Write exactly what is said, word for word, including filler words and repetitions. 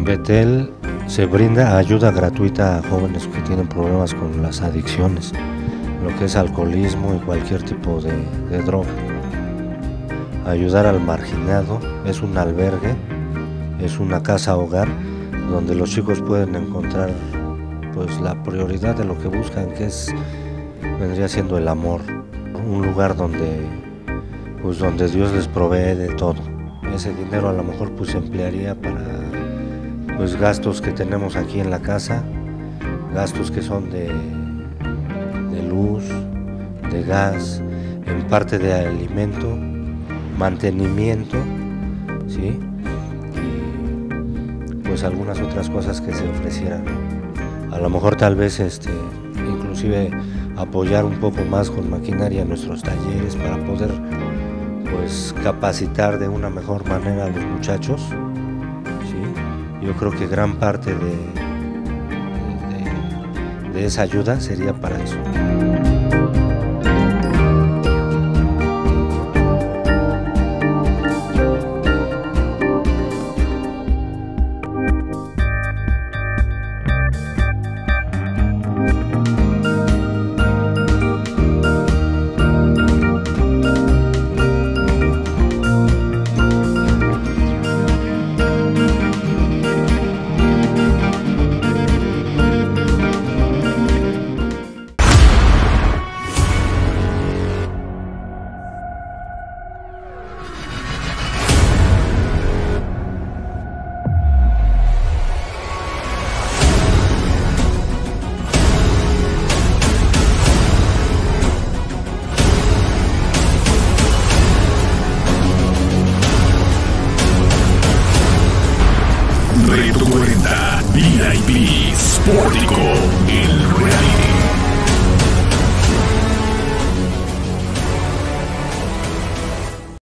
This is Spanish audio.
Betel se brinda ayuda gratuita a jóvenes que tienen problemas con las adicciones, lo que es alcoholismo y cualquier tipo de, de droga. Ayudar al marginado, es un albergue, es una casa hogar donde los chicos pueden encontrar pues la prioridad de lo que buscan, que es vendría siendo el amor, un lugar donde pues donde Dios les provee de todo. Ese dinero a lo mejor pues se emplearía para pues gastos que tenemos aquí en la casa, gastos que son de, de luz, de gas, en parte de alimento, mantenimiento, ¿sí? Y pues algunas otras cosas que se ofrecieran. A lo mejor tal vez este, inclusive apoyar un poco más con maquinaria nuestros talleres para poder pues capacitar de una mejor manera a los muchachos, ¿sí? Yo creo que gran parte de, de, de esa ayuda sería para eso. Reto cuarenta V I P Sportico.